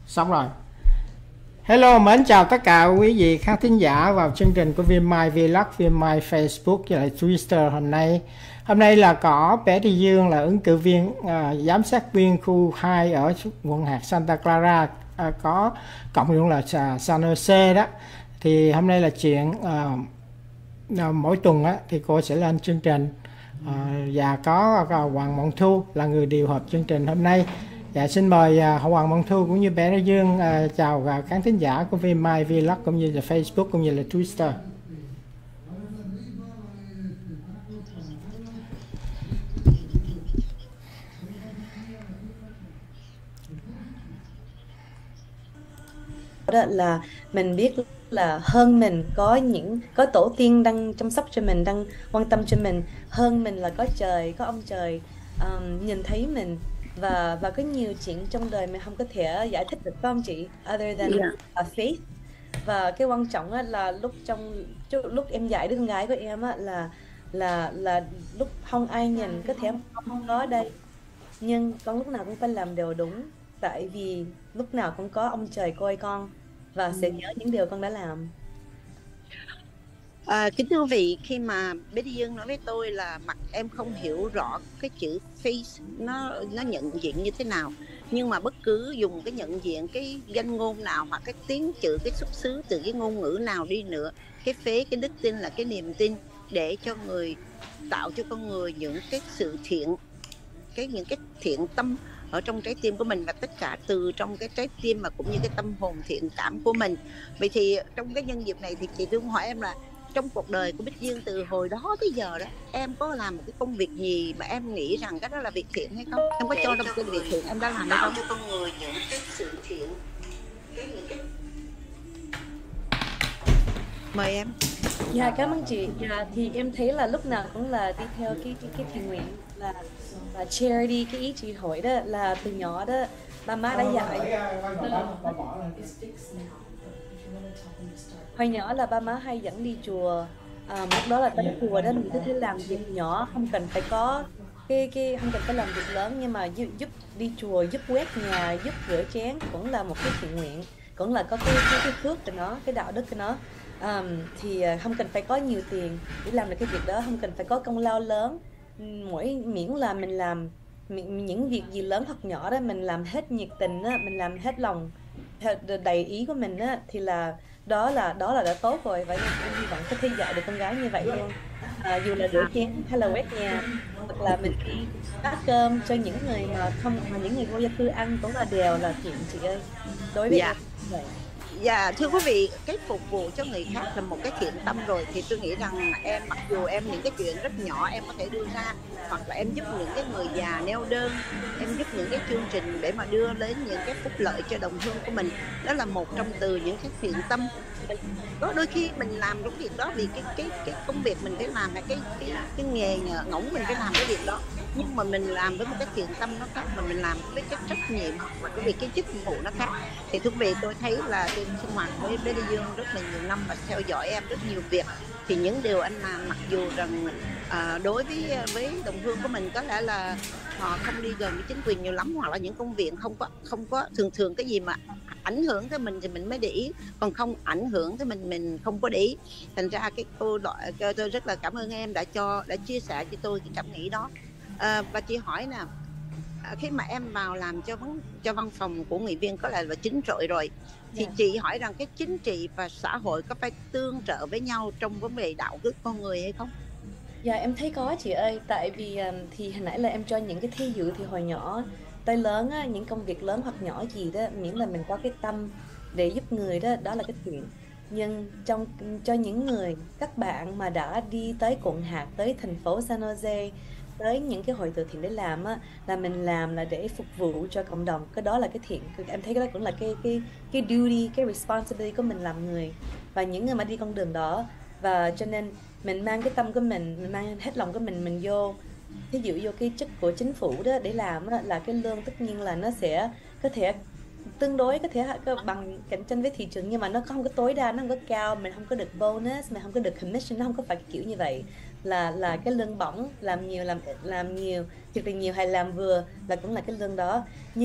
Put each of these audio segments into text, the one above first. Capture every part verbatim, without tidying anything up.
Xong rồi. Hello, mến chào tất cả quý vị khán thính giả vào chương trình của Viên Mai Vlog, Viên Mai Facebook và lại Twitter hôm nay. Hôm nay là có bé Thị Dương là ứng cử viên à, giám sát viên khu hai ở quận hạt Santa Clara, à, có cộng luôn là San Jose đó. Thì hôm nay là chuyện à, à, mỗi tuần á, thì cô sẽ lên chương trình à, và có à, Hoàng Mộng Thu là người điều hợp chương trình hôm nay. Dạ, xin mời uh, Hoàng Mộng Thu cũng như bé Thị Dương uh, chào uh, khán thính giả của Viên Mai Vlog cũng như là Facebook cũng như là Twitter. Đó là mình biết là hơn mình có những có tổ tiên đang chăm sóc cho mình, đang quan tâm cho mình, hơn mình là có trời, có ông trời um, nhìn thấy mình, và và có nhiều chuyện trong đời mình không có thể giải thích được, phải không chị, other than Yeah. a faith. Và cái quan trọng á, là lúc trong lúc em dạy đứa con gái của em á, là là là lúc không ai nhìn, có thể không có ở đây, nhưng con lúc nào cũng phải làm điều đúng, tại vì lúc nào cũng có ông trời coi con và sẽ nhớ những điều con đã làm. À, kính thưa quý vị, khi mà bé Đi Dương nói với tôi là mặt em không hiểu rõ cái chữ face nó nó nhận diện như thế nào, nhưng mà bất cứ dùng cái nhận diện cái danh ngôn nào hoặc cái tiếng chữ, cái xuất xứ từ cái ngôn ngữ nào đi nữa, cái phế, cái đức tin là cái niềm tin để cho người, tạo cho con người những cái sự thiện, cái những cái thiện tâm ở trong trái tim của mình, và tất cả từ trong cái trái tim mà cũng như cái tâm hồn thiện cảm của mình. Vậy thì trong cái nhân dịp này thì chị Tương hỏi em là trong cuộc đời của Bích Dương từ hồi đó tới giờ đó, em có làm một cái công việc gì mà em nghĩ rằng cái đó là việc thiện hay không? Em có cho ra một cái việc thiện em đã làm hay không? Cho con người những cái sự thiện, cái những cái... Mời em. Dạ, cảm ơn chị. Dạ, thì em thấy là lúc nào cũng là đi theo cái cái, cái thiện nguyện, là, là charity. Cái ý chị hỏi đó là từ nhỏ đó ba má đã dạy. Hồi nhỏ là ba má hay dẫn đi chùa, à, lúc đó là tới chùa đó mình có thể làm việc nhỏ, không cần phải có cái cái không cần phải làm việc lớn, nhưng mà giúp, giúp đi chùa, giúp quét nhà, giúp rửa chén cũng là một cái thiện nguyện, cũng là có cái cái, cái phước của nó, cái đạo đức của nó. Um, thì không cần phải có nhiều tiền để làm được cái việc đó, không cần phải có công lao lớn, mỗi miễn là mình làm những việc gì lớn hoặc nhỏ đó mình làm hết nhiệt tình á, mình làm hết lòng, đầy ý của mình á, thì là đó là đó là đã tốt rồi. Và em hy vọng có thể dạy được con gái như vậy luôn, à, dù là rửa chén hay là quét nhà, hoặc là mình đi phát cơm cho những người mà không, mà những người vô gia cư ăn cũng là đều là thiện chị ơi, đối với Dạ. em vậy. Dạ, thưa quý vị, cái phục vụ cho người khác là một cái thiện tâm rồi, thì tôi nghĩ rằng em, mặc dù em những cái chuyện rất nhỏ em có thể đưa ra, hoặc là em giúp những cái người già neo đơn, em giúp những cái chương trình để mà đưa đến những cái phúc lợi cho đồng hương của mình, đó là một trong từ những cái thiện tâm. Có đôi khi mình làm đúng việc đó vì cái cái cái công việc mình phải làm, hay cái cái cái nghề ngỗng mình phải làm cái việc đó, nhưng mà mình làm với một cái thiện tâm nó khác, mà mình làm với cái trách nhiệm hoặc là cái việc cái chức vụ nó khác. Thì thưa quý vị, tôi thấy là tôi sinh hoạt với bé Đi Dương rất là nhiều năm và theo dõi em rất nhiều việc, thì những điều anh làm, mặc dù rằng à, đối với với đồng hương của mình có lẽ là họ không đi gần với chính quyền nhiều lắm, hoặc là những công việc không có không có thường thường cái gì mà ảnh hưởng tới mình thì mình mới để ý, còn không ảnh hưởng tới mình mình không có để ý. Thành ra cái cô đội, tôi rất là cảm ơn em đã cho đã chia sẻ cho tôi cái cảm nghĩ đó. À, và chị hỏi nè, à, khi mà em vào làm cho văn cho văn phòng của nghị viên có lẽ là chính trị rồi, thì yeah. chị hỏi rằng cái chính trị và xã hội có phải tương trợ với nhau trong vấn đề đạo đức con người hay không? Dạ, em thấy có chị ơi, tại vì thì hồi nãy là em cho những cái thí dụ, thì hồi nhỏ tới lớn á, những công việc lớn hoặc nhỏ gì đó, miễn là mình có cái tâm để giúp người đó, đó là cái chuyện. Nhưng trong cho những người, các bạn mà đã đi tới quận hạt, tới thành phố San Jose, tới những cái hội từ thiện để làm á, là mình làm là để phục vụ cho cộng đồng, cái đó là cái thiện. Em thấy cái đó cũng là cái cái cái duty, cái responsibility của mình làm người, và những người mà đi con đường đó. Và cho nên mình mang cái tâm của mình, mình mang hết lòng của mình, mình vô, thí dụ vô cái chức của chính phủ đó để làm đó, là cái lương tất nhiên là nó sẽ có thể tương đối có thể bằng cạnh tranh với thị trường, nhưng mà nó không có tối đa, nó không có cao, mình không có được bonus, mình không có được commission, nó không có phải cái kiểu như vậy. Là là cái lương bổng, làm nhiều làm làm nhiều, thiệt là nhiều hay làm vừa là cũng là cái lương đó. Nhưng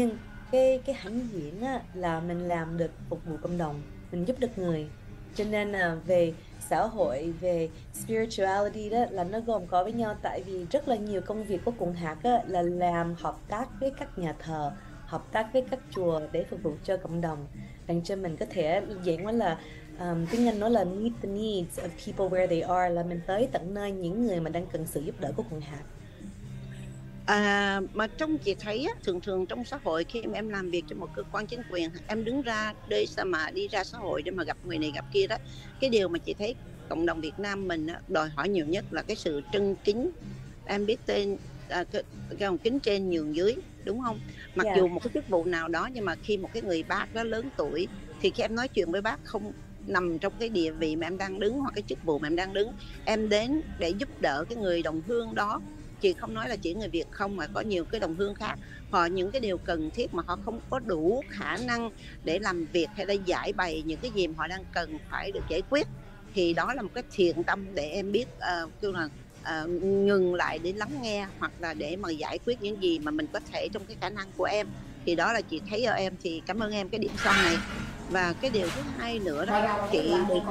cái cái hãnh diện á, là mình làm được phục vụ cộng đồng, mình giúp được người. Cho nên là về xã hội, về spirituality đó là nó gồm có với nhau, tại vì rất là nhiều công việc của Cùng Hạt á, là làm hợp tác với các nhà thờ, hợp tác với các chùa để phục vụ cho cộng đồng, làm cho mình có thể dạng nói là um, tiếng Anh nói là meet the needs of people where they are, là mình tới tận nơi những người mà đang cần sự giúp đỡ của Cùng Hạt. À, mà trong chị thấy á, thường thường trong xã hội khi mà em làm việc cho một cơ quan chính quyền, em đứng ra để sao mà đi ra xã hội để mà gặp người này gặp kia đó, cái điều mà chị thấy cộng đồng Việt Nam mình á, đòi hỏi nhiều nhất là cái sự trân kính. Em biết tên à, cái, cái lòng kính trên nhường dưới, đúng không? Mặc Yeah. dù một cái chức vụ nào đó, nhưng mà khi một cái người bác đó lớn tuổi thì khi em nói chuyện với bác không nằm trong cái địa vị mà em đang đứng hoặc cái chức vụ mà em đang đứng, em đến để giúp đỡ cái người đồng hương đó. Chị không nói là chỉ người Việt không, mà có nhiều cái đồng hương khác, họ những cái điều cần thiết mà họ không có đủ khả năng để làm việc hay là giải bày những cái gì mà họ đang cần phải được giải quyết, thì đó là một cái thiện tâm để em biết uh, kêu là uh, ngừng lại để lắng nghe, hoặc là để mà giải quyết những gì mà mình có thể trong cái khả năng của em. Thì đó là chị thấy ở em, thì cảm ơn em cái điểm son này. Và cái điều thứ hai nữa đó, chị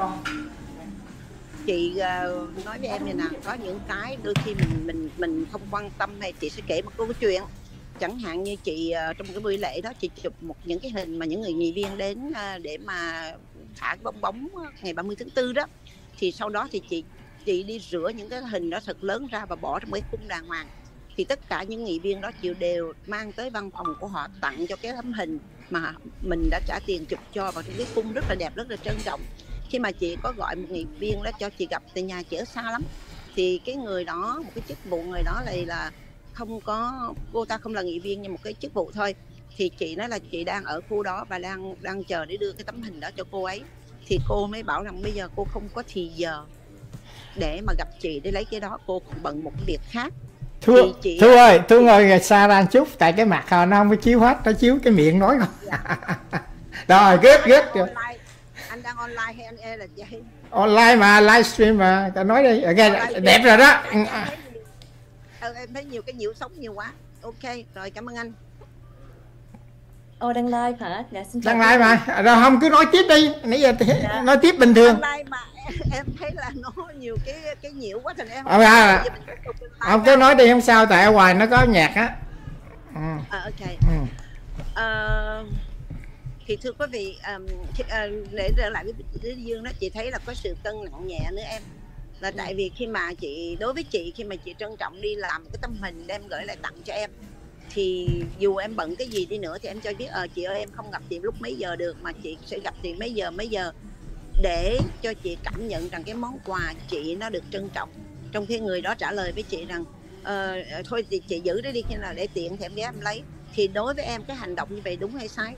chị uh, nói với em như nào, có những cái đôi khi mình mình mình không quan tâm, hay chị sẽ kể một câu chuyện. Chẳng hạn như chị uh, trong cái buổi lễ đó, chị chụp một những cái hình mà những người nghị viên đến uh, để mà thả bong bóng ngày ba mươi tháng tư đó, thì sau đó thì chị chị đi rửa những cái hình đó thật lớn ra và bỏ trong cái khung đàng hoàng. Thì tất cả những nghị viên đó chịu đều mang tới văn phòng của họ tặng cho cái tấm hình mà mình đã trả tiền chụp cho vào trong cái khung rất là đẹp, rất là trân trọng. Khi mà chị có gọi một nghị viên đó cho chị gặp, từ nhà chị ở xa lắm, thì cái người đó, một cái chức vụ người đó này là không có, cô ta không là nghị viên nhưng một cái chức vụ thôi, thì chị nói là chị đang ở khu đó và đang đang chờ để đưa cái tấm hình đó cho cô ấy. Thì cô mới bảo rằng bây giờ cô không có thì giờ để mà gặp chị để lấy cái đó, cô còn bận một cái việc khác. Thương, chị... Thương ơi, Thương ơi, xa ra chút, tại cái mặt họ nó không có chiếu hết, nó chiếu cái miệng nói không. Dạ. Rồi, good, good. Anh đang online hay anh e là vậy? Online mà, livestream mà, ta nói đi, okay, đẹp rồi đó. Em thấy, nhiều, em thấy nhiều cái nhiễu sống nhiều quá. Ok, rồi cảm ơn anh. Ồ, đang live hả? Dạ, xin chào. Đang live mà, rồi không cứ nói tiếp đi, nãy giờ dạ. nói tiếp bình thường. Đang live mà em thấy là nó nhiều cái cái nhiễu quá thành em. Không, à, không cứ nói đi không sao, tại ở ngoài nó có nhạc á. Ừ. À, ok. Ừ. Uh, thì thưa quý vị, um, uh, để trở lại với Lý Dương đó, chị thấy là có sự cân nặng nhẹ nữa em. Là tại vì khi mà chị, đối với chị, khi mà chị trân trọng đi làm cái tấm hình đem gửi lại tặng cho em, thì dù em bận cái gì đi nữa thì em cho biết ờ chị ơi em không gặp chị lúc mấy giờ được, mà chị sẽ gặp chị mấy giờ mấy giờ, để cho chị cảm nhận rằng cái món quà chị nó được trân trọng. Trong khi người đó trả lời với chị rằng ờ, thôi thì chị giữ nó đi, khi nào để tiện thì em ghé em lấy. Thì đối với em cái hành động như vậy đúng hay sai?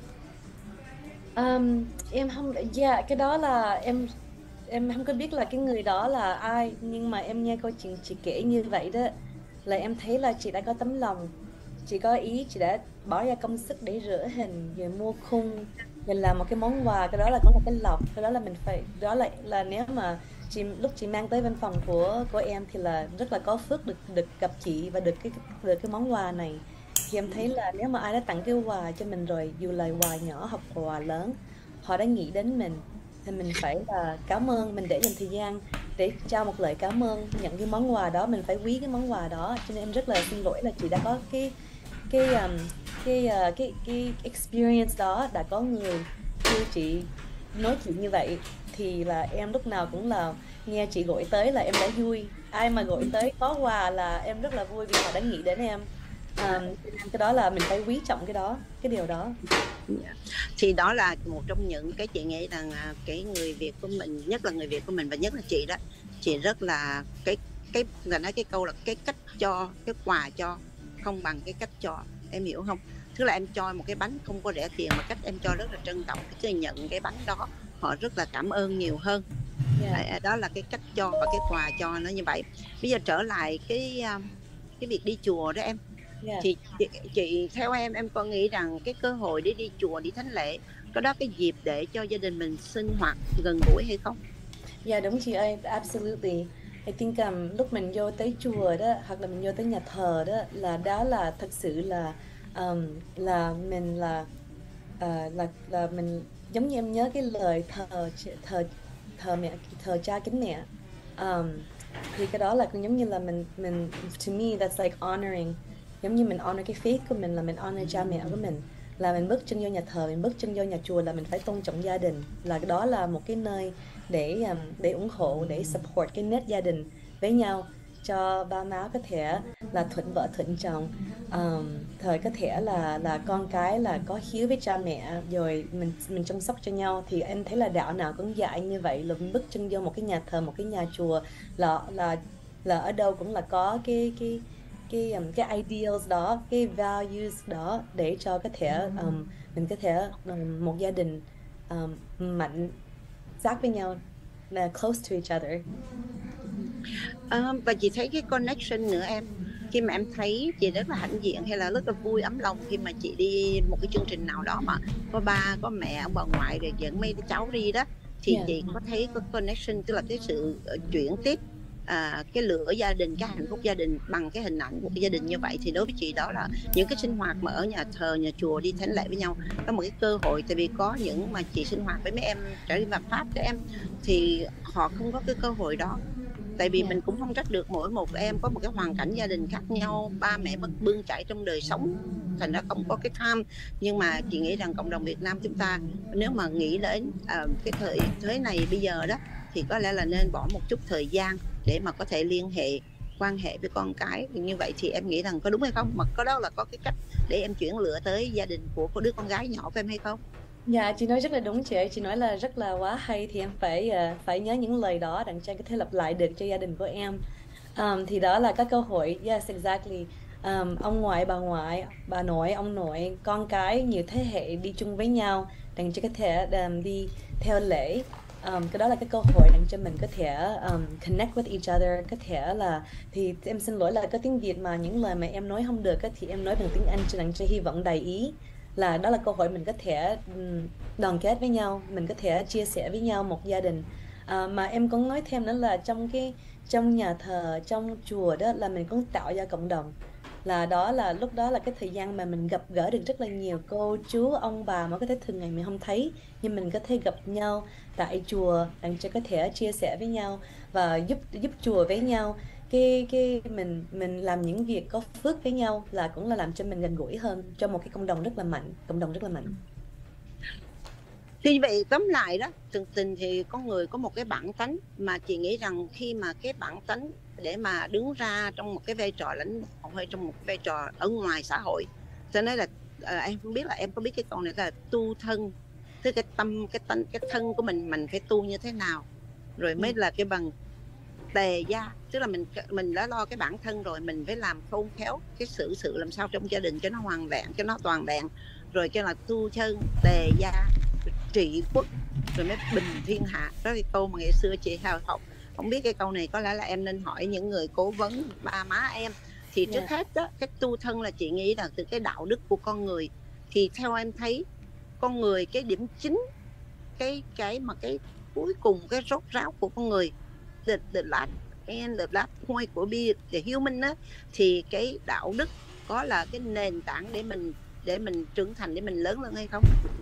Um, em không, dạ yeah, cái đó là em em không có biết là cái người đó là ai, nhưng mà em nghe câu chuyện chị kể như vậy đó, là em thấy là chị đã có tấm lòng, chị có ý, chị đã bỏ ra công sức để rửa hình, rồi mua khung, rồi làm một cái món quà. Cái đó là có một cái lọc, cái đó là mình phải, đó là là nếu mà chị lúc chị mang tới văn phòng của của em thì là rất là có phước được được gặp chị và được cái được cái món quà này. Thì em thấy là nếu mà ai đã tặng cái quà cho mình rồi, dù là quà nhỏ hoặc quà lớn, họ đã nghĩ đến mình, thì mình phải là cảm ơn, mình để dành thời gian để trao một lời cảm ơn, nhận cái món quà đó, mình phải quý cái món quà đó. Cho nên em rất là xin lỗi là chị đã có cái cái um, cái, uh, cái cái experience đó, đã có người kêu chị nói chuyện như vậy, thì là em lúc nào cũng là nghe chị gọi tới là em đã vui. Ai mà gọi tới có quà là em rất là vui, vì họ đã nghĩ đến em. Um, cái đó là mình phải quý trọng cái đó, cái điều đó. Thì đó là một trong những cái chị nghĩ rằng cái người Việt của mình, nhất là người Việt của mình và nhất là chị đó, chị rất là cái cái là nói cái câu là cái cách cho, cái quà cho không bằng cái cách cho, em hiểu không? Tức là em cho một cái bánh không có rẻ tiền, mà cách em cho rất là trân trọng, cái nhận cái bánh đó họ rất là cảm ơn nhiều hơn. Yeah. Đó là cái cách cho và cái quà cho nó như vậy. Bây giờ trở lại cái cái việc đi chùa đó em. Yeah. Thì chị, chị theo em em có nghĩ rằng cái cơ hội để đi chùa, đi thánh lễ, có đó cái dịp để cho gia đình mình sinh hoạt gần gũi hay không? Dạ yeah, đúng chị ơi, absolutely. I think um, lúc mình vô tới chùa đó, hoặc là mình vô tới nhà thờ đó, là đó là thật sự là um, là mình là ờ, là là mình giống như em nhớ cái lời thờ thờ thờ mẹ thờ cha kính mẹ. um, thì cái đó là cũng giống như là mình mình to me that's like honoring, giống như mình honor cái faith của mình, là mình honor cha mẹ của mình, là mình bước chân vô nhà thờ, mình bước chân vô nhà chùa là mình phải tôn trọng gia đình, là đó là một cái nơi để um, để ủng hộ, để support cái nét gia đình với nhau, cho ba má có thể là thuận vợ thuận chồng, um, thời có thể là là con cái là có hiếu với cha mẹ, rồi mình mình chăm sóc cho nhau. Thì em thấy là đạo nào cũng dạy như vậy, là mình bước chân vô một cái nhà thờ, một cái nhà chùa, là là là ở đâu cũng là có cái cái cái um, cái ideals đó, cái values đó, để cho có thể um, mình có thể um, một gia đình um, mạnh sát với nhau, là close to each other. À, và chị thấy cái connection nữa em, khi mà em thấy chị rất là hãnh diện hay là rất là vui ấm lòng khi mà chị đi một cái chương trình nào đó mà có ba có mẹ ông bà ngoại rồi dẫn mấy đứa cháu đi đó, thì Yeah. chị có thấy có connection, tức là cái sự uh, chuyển tiếp à, cái lửa gia đình, cái hạnh phúc gia đình bằng cái hình ảnh một cái gia đình như vậy. Thì đối với chị đó là những cái sinh hoạt mà ở nhà thờ, nhà chùa đi thánh lễ với nhau có một cái cơ hội. Tại vì có những mà chị sinh hoạt với mấy em trở đi vào Pháp các em thì họ không có cái cơ hội đó. Tại vì Yeah. mình cũng không trách được, mỗi một em có một cái hoàn cảnh gia đình khác nhau, ba mẹ bất bươn chải trong đời sống, thành ra không có cái time. Nhưng mà chị nghĩ rằng cộng đồng Việt Nam chúng ta nếu mà nghĩ đến uh, cái thời thế này bây giờ đó, thì có lẽ là nên bỏ một chút thời gian để mà có thể liên hệ, quan hệ với con cái. Như vậy thì em nghĩ rằng có đúng hay không? Mà có đó là có cái cách để em chuyển lửa tới gia đình của, của đứa con gái nhỏ của em hay không? Dạ, chị nói rất là đúng chị ơi, chị nói là rất là quá hay, thì em phải ờ, phải nhớ những lời đó để cho em có thể lặp lại được cho gia đình của em. Um, thì đó là các cơ hội, yes exactly. Um, ông ngoại, bà ngoại, bà nội, ông nội, con cái nhiều thế hệ đi chung với nhau để cho có thể um, đi theo lễ. Um, cái đó là cái cơ hội để cho mình có thể um, connect with each other, có thể là, thì em xin lỗi là có tiếng Việt mà những lời mà em nói không được á, thì em nói bằng tiếng Anh cho nên cho hy vọng đầy ý, là đó là cơ hội mình có thể um, đoàn kết với nhau, mình có thể chia sẻ với nhau một gia đình. À, mà em cũng nói thêm nữa là trong cái trong nhà thờ, trong chùa đó là mình cũng tạo ra cộng đồng, là đó là lúc đó là cái thời gian mà mình gặp gỡ được rất là nhiều cô chú ông bà mà có thể thường ngày mình không thấy, nhưng mình có thể gặp nhau tại chùa để cho có thể chia sẻ với nhau và giúp giúp chùa với nhau. Cái cái mình mình làm những việc có phước với nhau là cũng là làm cho mình gần gũi hơn, cho một cái cộng đồng rất là mạnh, cộng đồng rất là mạnh. Thì như vậy tóm lại đó, thường tình thì con người có một cái bản tánh, mà chị nghĩ rằng khi mà cái bản tánh để mà đứng ra trong một cái vai trò lãnh đạo hay trong một cái vai trò ở ngoài xã hội, cho nên là à, em không biết là em có biết cái câu này là tu thân, tức cái tâm, cái tánh, cái thân của mình mình phải tu như thế nào rồi mới là cái bằng tề gia, tức là mình mình đã lo cái bản thân rồi, mình phải làm khôn khéo cái sự sự làm sao trong gia đình cho nó hoàn vẹn, cho nó toàn vẹn, rồi cho là tu chân tề gia trị quốc rồi mới bình thiên hạ. Đó là cái câu mà ngày xưa chị hào học, không biết cái câu này có lẽ là em nên hỏi những người cố vấn ba má em. Thì trước Yeah. hết đó, cái tu thân là chị nghĩ là từ cái đạo đức của con người. Thì theo em thấy con người, cái điểm chính, cái cái mà cái cuối cùng, cái rốt ráo của con người, the, the last and the last point của be the human đó, thì cái đạo đức có là cái nền tảng để mình để mình trưởng thành, để mình lớn lên hay không?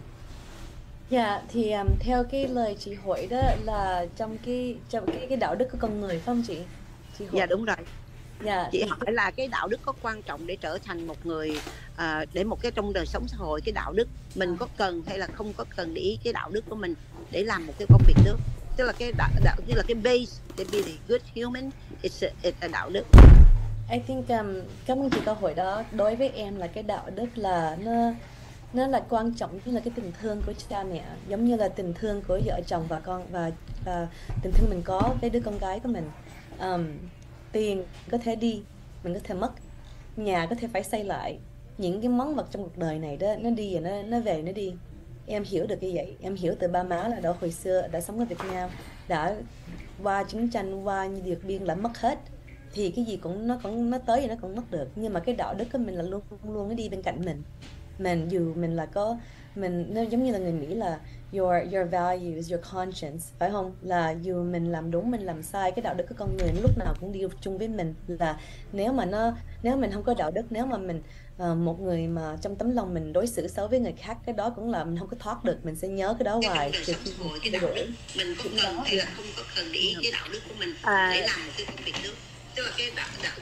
Dạ, thì um, theo cái lời chị hỏi đó là trong cái trong cái cái đạo đức của con người phải không chị? Chị hỏi. Dạ đúng rồi. Dạ, Chị thì hỏi là cái đạo đức có quan trọng để trở thành một người à, để một cái trong đời sống xã hội, cái đạo đức mình có cần hay là không có cần để ý cái đạo đức của mình để làm một cái công việc nước, tức là cái đạo, đạo như là cái base để be the good human, it's a, it's a đạo đức. I think um, cảm ơn chị câu hỏi đó. Đối với em là cái đạo đức là nó nó là quan trọng như là cái tình thương của cha mẹ, giống như là tình thương của vợ chồng và con, và, và tình thương mình có với đứa con gái của mình. Um, tiền có thể đi, mình có thể mất, nhà có thể phải xây lại, những cái món vật trong cuộc đời này đó nó đi và nó nó về nó đi. Em hiểu được như vậy, em hiểu từ ba má là đó hồi xưa đã sống ở Việt Nam, đã qua chiến tranh, qua như Điện Biên là mất hết, thì cái gì cũng nó cũng nó tới thì nó cũng mất được, nhưng mà cái đạo đức của mình là luôn luôn nó đi bên cạnh mình. Mình dù mình là có mình nó giống như là người Mỹ là your your values, your conscience, phải không, là dù mình làm đúng mình làm sai, cái đạo đức của con người lúc nào cũng đi chung với mình. Là nếu mà nó nếu mình không có đạo đức, nếu mà mình Ờ, một người mà trong tấm lòng mình đối xử xấu với người khác, cái đó cũng là mình không có thoát được, mình sẽ nhớ cái đó cái trong hoài đời trừ sống khi xã mình hội, cái thay đạo đổi đức mình có chuyện cần đó. hay là không có cần để ý cái đạo đức của mình À, để làm một cái công việc đó, tức là cái đạo đạo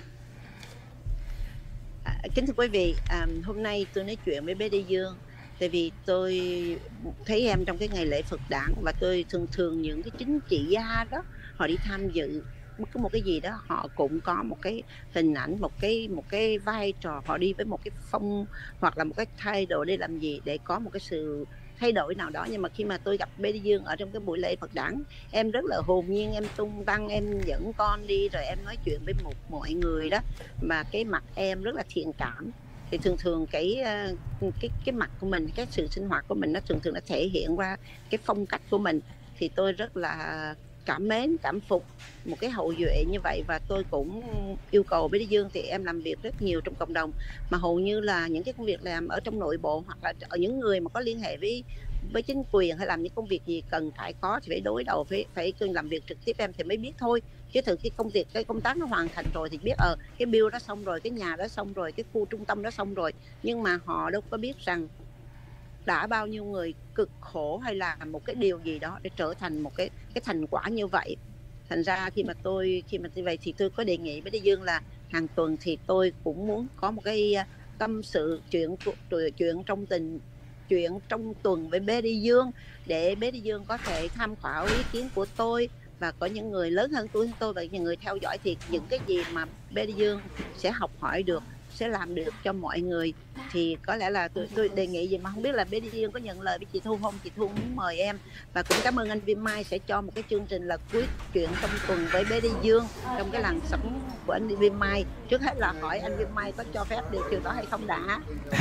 à, kính thưa quý vị, à, hôm nay tôi nói chuyện với bé Đê Dương tại vì tôi thấy em trong cái ngày lễ Phật đản, và tôi thường thường những cái chính trị gia đó họ đi tham dự bất cứ một cái gì đó, họ cũng có một cái hình ảnh, một cái một cái vai trò, họ đi với một cái phong hoặc là một cái thái độ để làm gì, để có một cái sự thay đổi nào đó. Nhưng mà khi mà tôi gặp bé Đê Dương ở trong cái buổi lễ Phật đản, em rất là hồn nhiên, em tung tăng, em dẫn con đi rồi em nói chuyện với một mọi người đó, mà cái mặt em rất là thiện cảm. Thì thường thường cái ờ, cái cái mặt của mình, cái sự sinh hoạt của mình nó thường thường nó thể hiện qua cái phong cách của mình. Thì tôi rất là cảm mến, cảm phục một cái hậu duệ như vậy. Và tôi cũng yêu cầu bé Đê Dương thì em làm việc rất nhiều trong cộng đồng, mà hầu như là những cái công việc làm ở trong nội bộ hoặc là ở những người mà có liên hệ với với chính quyền hay làm những công việc gì cần phải có thì phải đối đầu, phải phải làm việc trực tiếp em thì mới biết thôi. Chứ thực cái công việc, cái công tác nó hoàn thành rồi thì biết ờ cái bill đó xong rồi, cái nhà đó xong rồi, cái khu trung tâm đó xong rồi, nhưng mà họ đâu có biết rằng đã bao nhiêu người cực khổ hay là một cái điều gì đó để trở thành một cái cái thành quả như vậy. Thành ra khi mà tôi khi mà như vậy thì tôi có đề nghị với Đê Dương là hàng tuần thì tôi cũng muốn có một cái tâm sự chuyện chuyện trong tình chuyện trong tuần với bé Đê Dương, để bé Đê Dương có thể tham khảo ý kiến của tôi, và có những người lớn hơn tôi tôi và những người theo dõi thì những cái gì mà bé Đê Dương sẽ học hỏi được, sẽ làm được cho mọi người. Thì có lẽ là tôi, tôi đề nghị gì mà không biết là bé Đê Dương có nhận lời với chị Thu không. Chị Thu muốn mời em, và cũng cảm ơn anh Vin Mai sẽ cho một cái chương trình là cuối chuyện trong tuần với bé Đê Dương trong cái làn sóng của anh Vin Mai. Trước hết là hỏi anh Vin Mai có cho phép điều đó hay không đã.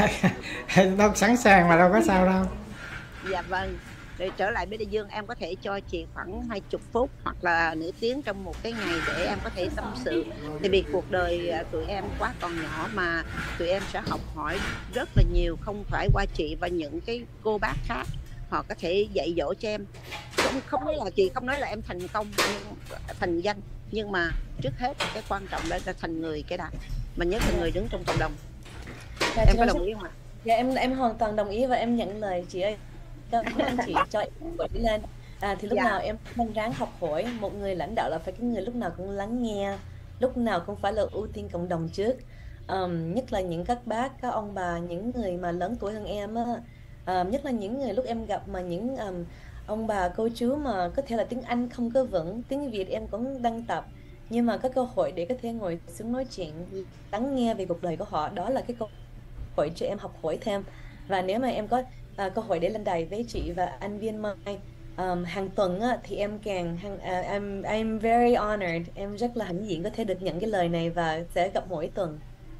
Đâu sẵn sàng mà đâu có sao đâu. Dạ vâng. Rồi trở lại bé Đê Dương, em có thể cho chị khoảng hai mươi phút hoặc là nửa tiếng trong một cái ngày để em có thể tâm sự. Tại vì cuộc đời tụi em quá còn nhỏ mà tụi em sẽ học hỏi rất là nhiều, không phải qua chị và những cái cô bác khác, họ có thể dạy dỗ cho em. Không, không nói là chị không nói là em thành công, thành danh, nhưng mà trước hết cái quan trọng đó là thành người cái đã, mà nhớ thành người đứng trong cộng đồng. Dạ, em có đồng ý không ạ? Dạ em em hoàn toàn đồng ý và em nhận lời chị ơi. Cảm ơn anh chị cho em gọi lên. À, thì lúc Dạ. nào em đang ráng học hỏi. Một người lãnh đạo là phải cái người lúc nào cũng lắng nghe, lúc nào cũng phải là ưu tiên cộng đồng trước. um, Nhất là những các bác, các ông bà, những người mà lớn tuổi hơn em á. um, Nhất là những người lúc em gặp mà những um, ông bà cô chú mà có thể là tiếng Anh không có vững, tiếng Việt em cũng đang tập, nhưng mà có cơ hội để có thể ngồi xuống nói chuyện, lắng nghe về cuộc đời của họ, đó là cái cơ hội cho em học hỏi thêm. Và nếu mà em có À, cơ hội để lên đài với chị và anh Viên Mai um, hàng tuần á, thì em càng hàng, uh, I'm, I'm very honored, em rất là hãnh diện có thể được nhận cái lời này và sẽ gặp mỗi tuần.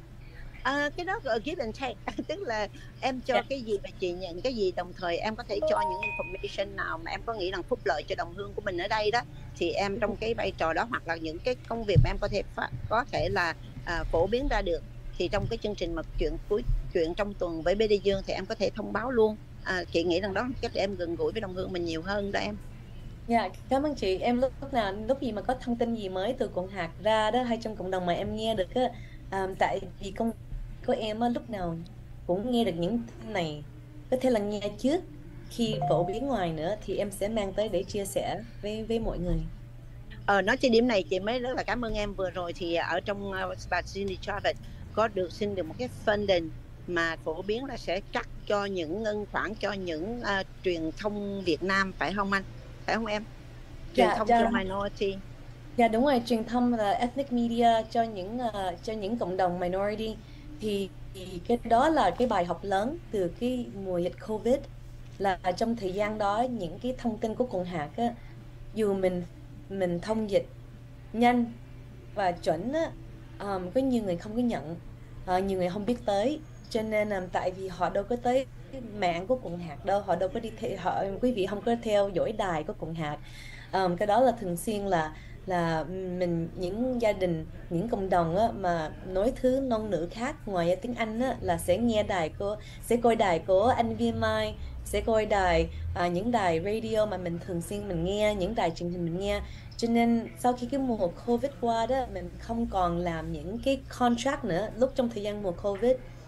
À, cái đó gọi give and take tức là em cho Yeah. cái gì và chị nhận cái gì, đồng thời em có thể cho những information nào mà em có nghĩ rằng phúc lợi cho đồng hương của mình ở đây đó, thì em trong cái vai trò đó hoặc là những cái công việc mà em có thể có thể là à, phổ biến ra được, thì trong cái chương trình mà chuyện cuối chuyện trong tuần với bé Đê Dương thì em có thể thông báo luôn. À, chị nghĩ rằng đó là cách để em gần gũi với đồng hương mình nhiều hơn đó em. Dạ, yeah, cảm ơn chị. Em lúc, lúc nào lúc gì mà có thông tin gì mới từ quận hạt ra đó hay trong cộng đồng mà em nghe được á, à, tại vì công của em á, lúc nào cũng nghe được những tin này, có thể là nghe trước khi phổ biến ngoài nữa thì em sẽ mang tới để chia sẻ với với mọi người. Ờ, nói trên điểm này chị mới rất là cảm ơn em. Vừa rồi thì ở trong uh, bà Cindy Chavez có được xin được một cái funding mà phổ biến là sẽ cắt cho những ngân khoản cho những uh, truyền thông Việt Nam, phải không anh? Phải không em? Truyền Dạ, thông dạ. cho minority. Dạ đúng rồi, truyền thông là ethnic media cho những uh, cho những cộng đồng minority, thì, thì cái đó là cái bài học lớn từ cái mùa dịch Covid, là trong thời gian đó những cái thông tin của quận hạt á, dù mình mình thông dịch nhanh và chuẩn á, um, có nhiều người không có nhận, uh, nhiều người không biết tới, cho nên um, tại vì họ đâu có tới mạng của quận hạt đâu, họ đâu có đi theo, họ quý vị không có theo dõi đài của quận hạt. Um, cái đó là thường xuyên là là mình những gia đình, những cộng đồng á, mà nói thứ ngôn ngữ khác ngoài tiếng Anh á, là sẽ nghe đài của sẽ coi đài của anh Viên Mai, sẽ coi đài à, những đài radio mà mình thường xuyên mình nghe, những đài truyền hình mình nghe. Cho nên sau khi cái mùa Covid qua đó, mình không còn làm những cái contract nữa. Lúc trong thời gian mùa Covid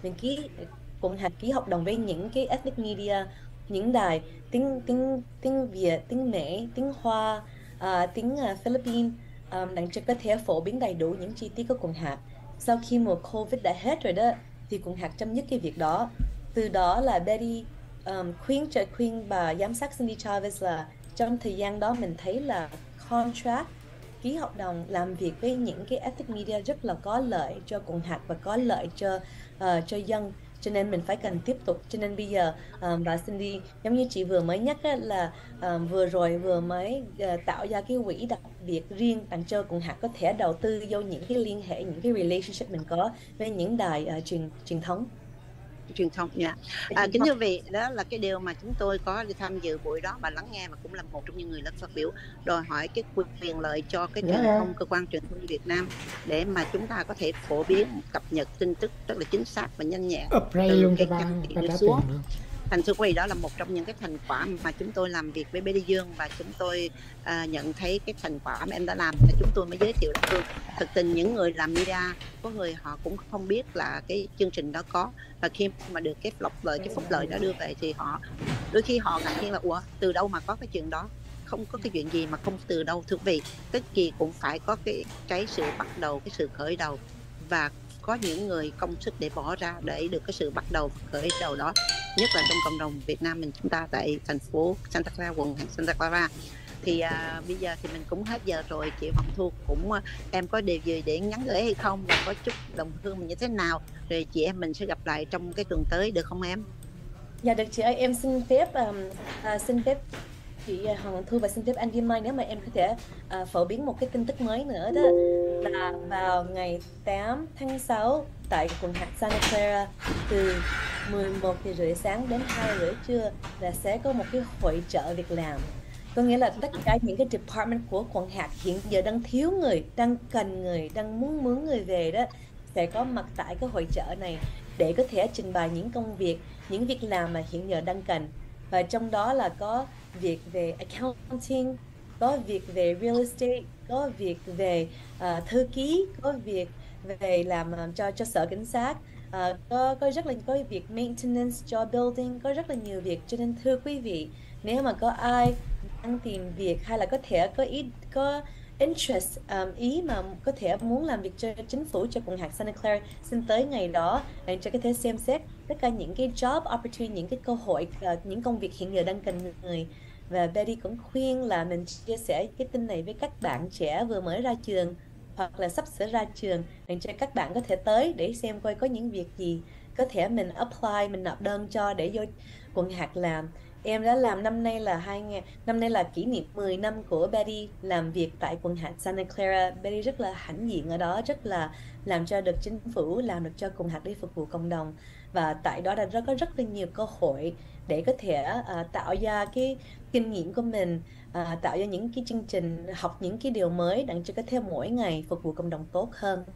mình ký cùng hạt ký hợp đồng với những cái ethnic media, những đài tiếng tiếng tiếng Việt, tiếng Mỹ, tiếng Hoa, à, tiếng uh, Philippines, um, để cho có thể phổ biến đầy đủ những chi tiết của quần hạt. Sau khi mùa Covid đã hết rồi đó thì quần hạt chấm dứt cái việc đó. Từ đó là Betty um, khuyên cho khuyên bà giám sát Cindy Chavez là trong thời gian đó mình thấy là contract, ký hợp đồng làm việc với những cái ethnic media rất là có lợi cho quần hạt và có lợi cho uh, cho dân, cho nên mình phải cần tiếp tục. Cho nên bây giờ um, bà Cindy giống như chị vừa mới nhắc á, là um, vừa rồi vừa mới uh, tạo ra cái quỹ đặc biệt riêng tặng cho quần hạt có thể đầu tư vô những cái liên hệ, những cái relationship mình có với những đài uh, truyền truyền thống. Truyền thông nha. À, kính thưa vị, đó là cái điều mà chúng tôi có đi tham dự buổi đó và lắng nghe, và cũng là một trong những người lớn phát biểu đòi hỏi cái quyền lợi cho cái truyền Yeah. thông, cơ quan truyền thông Việt Nam, để mà chúng ta có thể phổ biến, cập nhật tin tức rất là chính xác và nhanh nhẹn Upgrade từ luôn cho cái ba căn ba cứ trả xuống. tiền luôn. Thành thưa quý vị, đó là một trong những cái thành quả mà chúng tôi làm việc với Betty Dương, và chúng tôi à, nhận thấy cái thành quả mà em đã làm, là chúng tôi mới giới thiệu đến Phương. Thực tình những người làm media, có người họ cũng không biết là cái chương trình đó có, và khi mà được cái lộc lợi, cái phúc lợi đó đưa về thì họ đôi khi họ ngạc nhiên là ủa, từ đâu mà có cái chuyện đó. Không có cái chuyện gì mà không từ đâu, thưa quý vị. Cái gì cũng phải có cái cái sự bắt đầu, cái sự khởi đầu, và có những người công sức để bỏ ra để được cái sự bắt đầu khởi đầu đó, nhất là trong cộng đồng Việt Nam mình, chúng ta tại thành phố Santa Clara, quận Santa Clara. Thì à, bây giờ thì mình cũng hết giờ rồi, chị Hoàng Thu cũng em có điều gì để nhắn gửi hay không, và có chúc đồng hương mình như thế nào, rồi chị em mình sẽ gặp lại trong cái tuần tới được không em? Dạ được chị ơi, em xin phép um, uh, xin phép chị Hoàng Thu và xin phép anh Viên Mai, nếu mà em có thể uh, phổ biến một cái tin tức mới nữa, đó là vào ngày tám tháng sáu tại quận hạt Santa Clara, từ mười một giờ rưỡi sáng đến hai giờ rưỡi trưa là sẽ có một cái hội chợ việc làm. Có nghĩa là tất cả những cái department của quận hạt hiện giờ đang thiếu người, đang cần người, đang muốn mướn người về đó, sẽ có mặt tại cái hội chợ này để có thể trình bày những công việc, những việc làm mà hiện giờ đang cần. Và trong đó là có việc về accounting, có việc về real estate, có việc về uh, thư ký, có việc về làm uh, cho cho sở cảnh sát, uh, có có rất là có việc maintenance cho building, có rất là nhiều việc. Cho nên thưa quý vị, nếu mà có ai đang tìm việc hay là có thể có ý có interest, um, ý mà có thể muốn làm việc cho chính phủ, cho quận hạt Santa Clara, xin tới ngày đó để cho có thể xem xét tất cả những cái job opportunity, những cái cơ hội, uh, những công việc hiện giờ đang cần người. Và Betty cũng khuyên là mình chia sẻ cái tin này với các bạn trẻ vừa mới ra trường hoặc là sắp sửa ra trường, để cho các bạn có thể tới để xem coi có những việc gì có thể mình apply, mình nộp đơn cho để vô quận hạt làm. Em đã làm năm nay là hai năm nay là kỷ niệm mười năm của Betty làm việc tại quận hạt Santa Clara. Betty rất là hãnh diện ở đó, rất là làm cho được chính phủ, làm được cho quận hạt để phục vụ cộng đồng. Và tại đó đã rất có rất là nhiều cơ hội để có thể uh, tạo ra cái kinh nghiệm của mình, uh, tạo ra những cái chương trình, học những cái điều mới để cho có thể mỗi ngày phục vụ cộng đồng tốt hơn.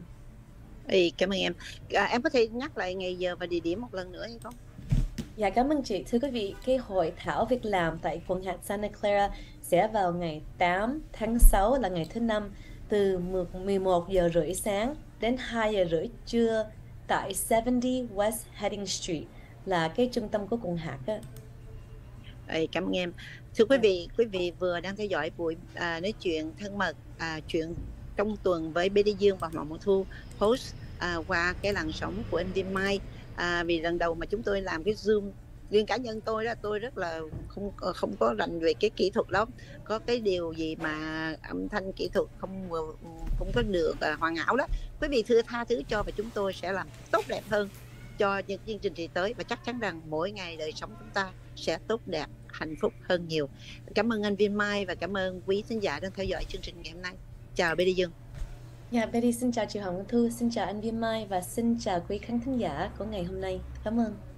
Ê, cảm ơn em. À, em có thể nhắc lại ngày giờ và địa điểm một lần nữa hay không? Dạ cảm ơn chị. Thưa quý vị, cái hội thảo việc làm tại quận hạt Santa Clara sẽ vào ngày tám tháng sáu là ngày thứ năm, từ mười một giờ rưỡi sáng đến hai giờ rưỡi trưa tại bảy mươi West Harding Street, là cái trung tâm của quận hạt á. Ê, cảm ơn em. Thưa quý vị, quý vị vừa đang theo dõi buổi à, nói chuyện thân mật, à, chuyện trong tuần với Betty Dương và Hoàng Thu host à, qua cái làn sóng của anh Viên Mai. À, vì lần đầu mà chúng tôi làm cái Zoom, riêng cá nhân tôi đó, tôi rất là không không có rành về cái kỹ thuật lắm, có cái điều gì mà âm thanh kỹ thuật không không có được à, hoàn hảo đó, quý vị thưa tha thứ cho, và chúng tôi sẽ làm tốt đẹp hơn cho những chương trình kỳ tới, và chắc chắn rằng mỗi ngày đời sống chúng ta sẽ tốt đẹp, hạnh phúc hơn nhiều. Cảm ơn anh Viên Mai và cảm ơn quý khán giả đang theo dõi chương trình ngày hôm nay. Chào Betty Dương. Dạ, Betty xin chào chị Hồng Thu, xin chào anh Viên Mai và xin chào quý khán thính giả của ngày hôm nay. Cảm ơn.